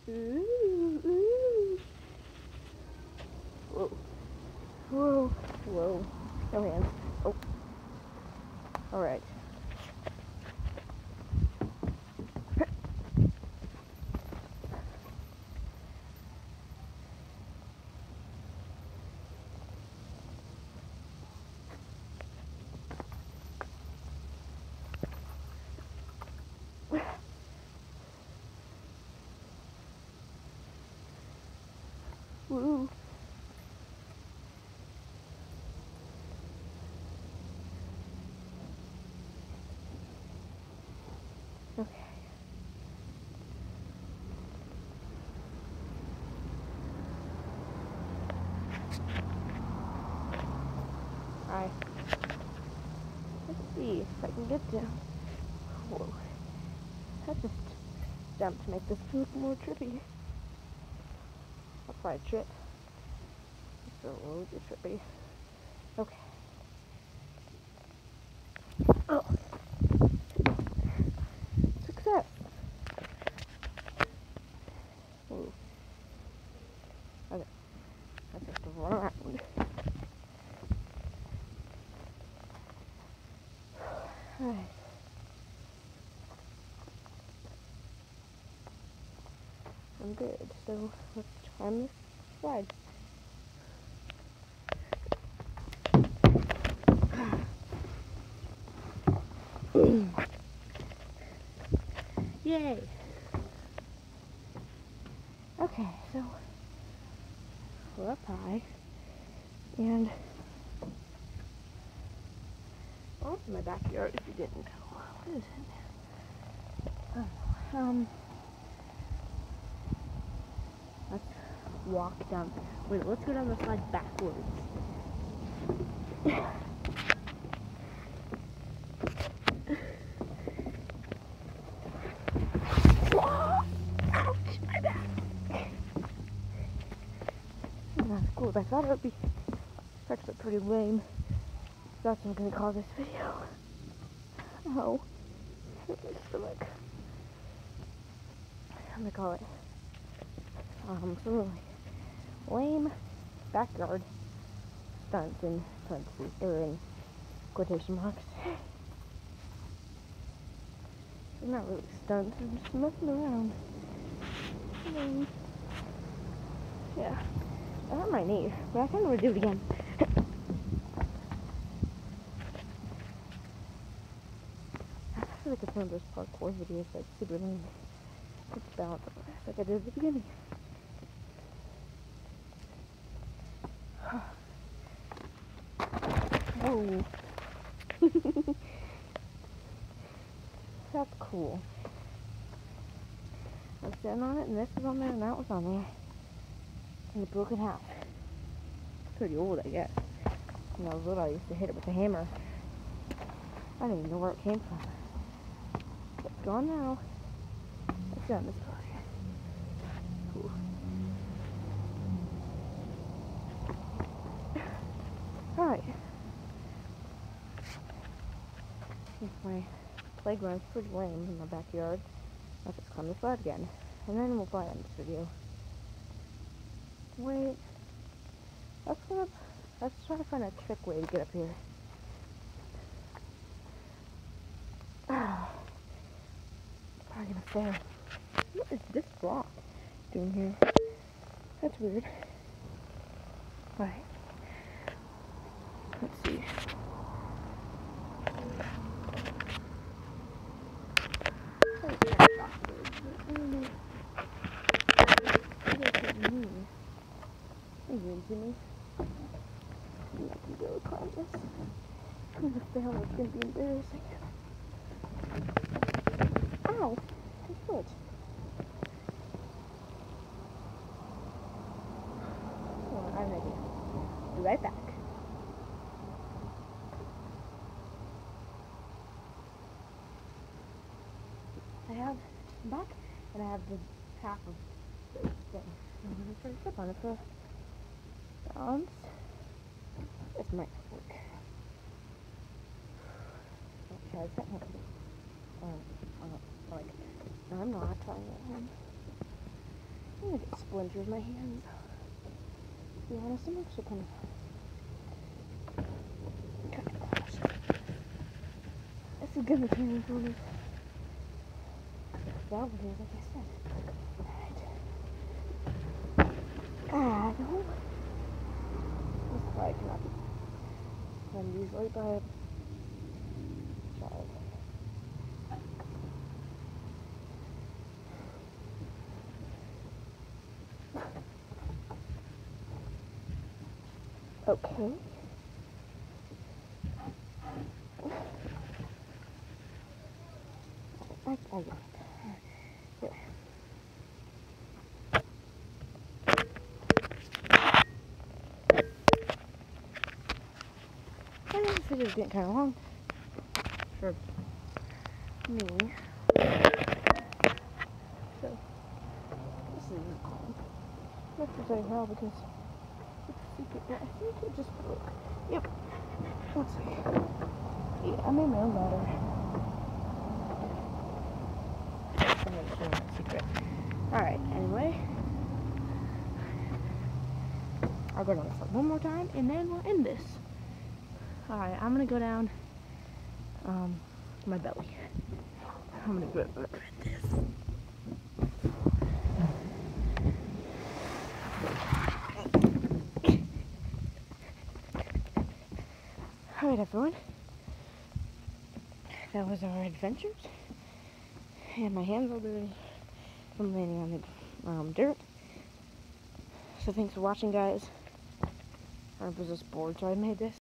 Ooh, ooh. Whoa. Whoa. Whoa. No hands. Oh. Alright. Woo. Okay. Alright. Let's see if I can get down. Whoa. I just jumped to make this look more trippy. I'll probably trip. It's a little bit trippy. Okay. Oh. Success. Ooh. Okay. Let's just run around. Alright. I'm good. So let's climb this slide. Yay! Okay, so we're up high, and well, that's my backyard. If you didn't know, what is it? Oh, let's walk down. Wait, let's go down the slide backwards. Ouch, my back. Not as cool as I thought it would be. It's actually pretty lame. That's what I'm gonna call this video. Oh, hurt my stomach. I'm gonna call it some really lame backyard stunts in parentheses or in quotation marks. They're not really stunts, I'm just messing around. Yeah, I hurt my knee, but I kind of want to do it again. I feel like it's one of those parkour videos that's super lame. It's balance like I did at the beginning. Oh. That's cool. I was sitting on it, and this was on there, and that was on there. And it broke in half. It's pretty old, I guess. When I was little, I used to hit it with a hammer. I don't even know where it came from. It's gone now. Let's go on this part. Cool. Alright. My playground's pretty lame in my backyard. I'll just climb the slide again. And then we'll probably end this video. Wait. Let's try to find a trick way to get up here. Probably gonna fail. What is this rock doing here? That's weird. Alright. Let's see. Jimmy. I'm not gonna be able to climb this. I'm gonna fail, it's gonna be embarrassing. Ow! My foot. Hold on, I have an idea. Be right back. I'm back, and I have the half of the thing. I'm gonna try to step on it for balance. This might work. I'll try that one. Like, I'm not trying that one. gonna get splinters in my hands. To be honest, I'm actually kind of this is gonna turn into one of that over here, like I said. Alright. No. This probably cannot be done easily, but try it. Okay. I got it. Here. This video's getting kind of long for me. So, this is not presenting how because it's a secret. I think it just broke. Yep. Let's see. Yeah, I made my own ladder. I'm going to show you my secret. Alright, anyway. I'll go down this one more time and then we'll end this. Alright, I'm going to go down my belly. I'm going to grip this. Alright everyone, that was our adventures, and my hands are dirty from landing on the dirt, so thanks for watching guys. I was just bored so I made this.